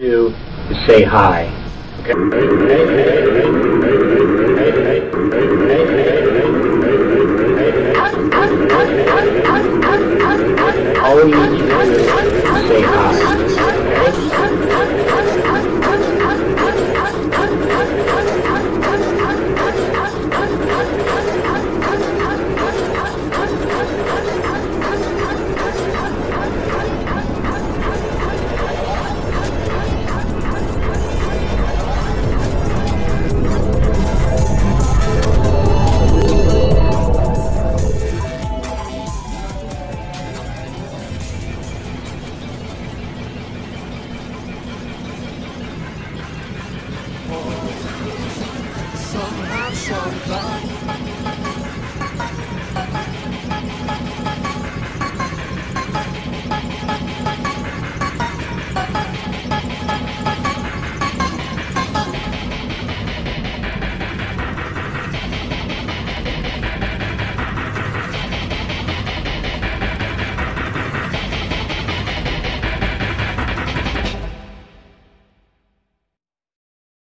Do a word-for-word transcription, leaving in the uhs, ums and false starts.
do is say hi. Okay? All you need to do is say hi. Somehow, sometime